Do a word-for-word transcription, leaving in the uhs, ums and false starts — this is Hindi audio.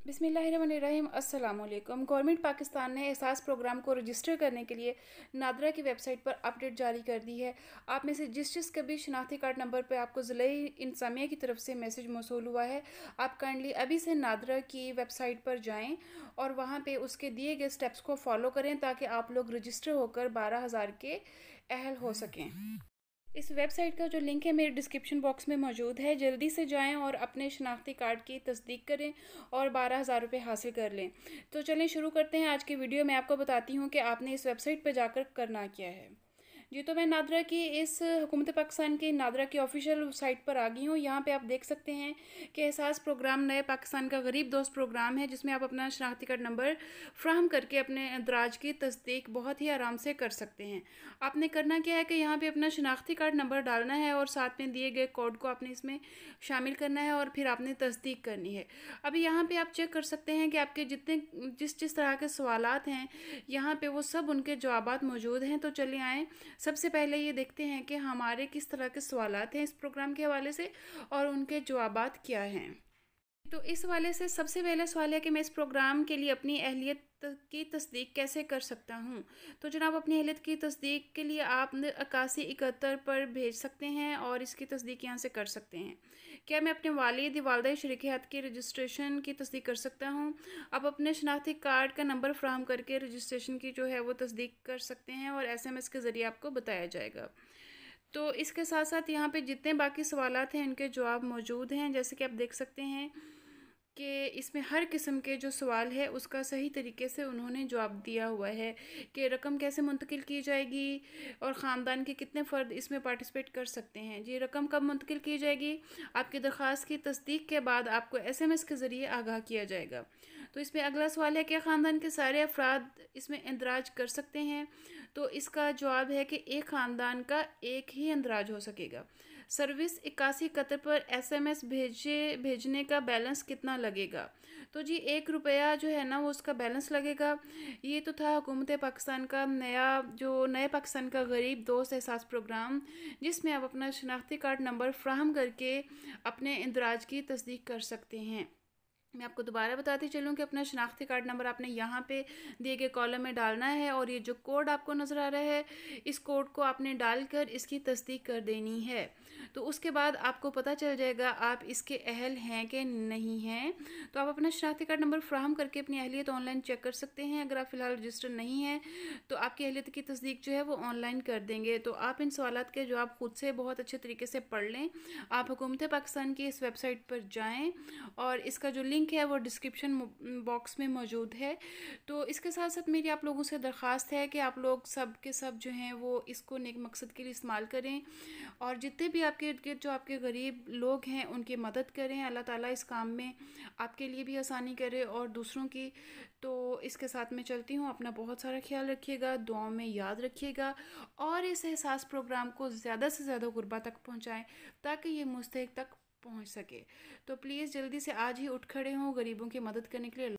बिस्मिल्लाहिर्रहमानिर्रहीम। अस्सलाम वालेकुम। गवर्नमेंट पाकिस्तान ने एहसास प्रोग्राम को रजिस्टर करने के लिए नादरा की वेबसाइट पर अपडेट जारी कर दी है। आप में से जिस जिस के भी शनाख्ती कार्ड नंबर पर आपको ज़िलाई इंतज़ामिया की तरफ से मैसेज मौसूल हुआ है, आप काइंडली अभी से नादरा की वेबसाइट पर जाएं और वहां पे उसके दिए गए स्टेप्स को फॉलो करें ताकि आप लोग रजिस्टर होकर बारह हज़ार के अहल हो सकें। इस वेबसाइट का जो लिंक है मेरे डिस्क्रिप्शन बॉक्स में मौजूद है। जल्दी से जाएं और अपने शनाख्ती कार्ड की तस्दीक करें और बारह हज़ार रुपये हासिल कर लें। तो चलें शुरू करते हैं। आज की वीडियो में आपको बताती हूँ कि आपने इस वेबसाइट पर जाकर करना क्या है। जी, तो मैं नादरा की इस हुकूमत पाकिस्तान की नादरा की ऑफिशियल साइट पर आ गई हूँ। यहाँ पे आप देख सकते हैं कि एहसास प्रोग्राम नए पाकिस्तान का गरीब दोस्त प्रोग्राम है, जिसमें आप अपना शनाख्ती कार्ड नंबर फ्राहम करके अपने इंदराज की तस्दीक बहुत ही आराम से कर सकते हैं। आपने करना क्या है कि यहाँ पे अपना शनाख्ती कार्ड नंबर डालना है और साथ में दिए गए कोड को आपने इसमें शामिल करना है और फिर आपने तस्दीक करनी है। अभी यहाँ पे आप चेक कर सकते हैं कि आपके जितने जिस जिस तरह के सवालात हैं यहाँ पे वो सब उनके जवाबात मौजूद हैं। तो चलिए आएँ, सबसे पहले ये देखते हैं कि हमारे किस तरह के सवालात हैं इस प्रोग्राम के हवाले से और उनके जवाबात क्या हैं। तो इस हवाले से सबसे पहला सवाल है कि मैं इस प्रोग्राम के लिए अपनी अहलियत की तस्दीक कैसे कर सकता हूं। तो जनाब, अपनी अहलियत की तस्दीक के लिए आप इक्यासी इकहत्तर पर भेज सकते हैं और इसकी तस्दीक यहां से कर सकते हैं। क्या मैं अपने वालिद वालदा शरीक हयात की रजिस्ट्रेशन की तस्दीक कर सकता हूं। आप अपने शनाख्ती कार्ड का नंबर फ्राहम करके रजिस्ट्रेशन की जो है वो तस्दीक कर सकते हैं और एस एम एस के ज़रिए आपको बताया जाएगा। तो इसके साथ साथ यहाँ पे जितने बाकी सवालात हैं उनके जवाब मौजूद हैं। जैसे कि आप देख सकते हैं कि इसमें हर किस्म के जो सवाल है उसका सही तरीके से उन्होंने जवाब दिया हुआ है कि रकम कैसे मुंतकिल की जाएगी और ख़ानदान के कितने फ़र्द इसमें पार्टिसिपेट कर सकते हैं। जी, रकम कब मुंतकिल की जाएगी, आपकी दरख्वास्त की तस्दीक के बाद आपको एस एम एस के ज़रिए आगाह किया जाएगा। तो इसमें अगला सवाल है कि ख़ानदान के सारे अफराद इसमें इंदराज कर सकते हैं। तो इसका जवाब है कि एक ख़ानदान का एक ही इंदराज हो सकेगा। सर्विस इक्यासी इकहत्तर पर एस एम एस भेजे भेजने का बैलेंस कितना लगेगा। तो जी, एक रुपया जो है ना वो उसका बैलेंस लगेगा। ये तो था हुकूमत पाकिस्तान का नया जो नए पाकिस्तान का गरीब दोस्त एहसास प्रोग्राम, जिसमें आप अपना शनाख्ती कार्ड नंबर फ्राहम करके अपने इंदराज की तस्दीक कर सकते हैं। मैं आपको दोबारा बताती चलूँ कि अपना शनाख्ती कार्ड नंबर आपने यहाँ पे दिए गए कॉलम में डालना है और ये जो कोड आपको नज़र आ रहा है इस कोड को आपने डालकर इसकी तस्दीक कर देनी है। तो उसके बाद आपको पता चल जाएगा आप इसके अहल हैं कि नहीं हैं। तो आप अपना शनाख्ती कार्ड नंबर फ्राहम करके अपनी अहलियत ऑनलाइन चेक कर सकते हैं। अगर आप फ़िलहाल रजिस्टर नहीं हैं तो आपकी अहलियत की तस्दीक जो है वो ऑनलाइन कर देंगे। तो आप इन सवालात के जवाब खुद से बहुत अच्छे तरीके से पढ़ लें। आप हुकूमत पाकिस्तान की इस वेबसाइट पर जाएँ और इसका जो लिंक है वो डिस्क्रिप्शन बॉक्स में मौजूद है। तो इसके साथ साथ मेरी आप लोगों से दरख्वास्त है कि आप लोग सब के सब जो हैं वो इसको नेक मकसद के लिए इस्तेमाल करें और जितने भी आपके इर्द गिर्द जो आपके गरीब लोग हैं उनकी मदद करें। अल्लाह ताला इस काम में आपके लिए भी आसानी करे और दूसरों की। तो इसके साथ मैं चलती हूँ। अपना बहुत सारा ख्याल रखिएगा, दुआओं में याद रखिएगा और इस एहसास प्रोग्राम को ज़्यादा से ज़्यादा गुरबा तक पहुँचाएँ ताकि ये मुस्तहिक तक पहुंच सके। तो प्लीज़ जल्दी से आज ही उठ खड़े हों गरीबों की मदद करने के लिए।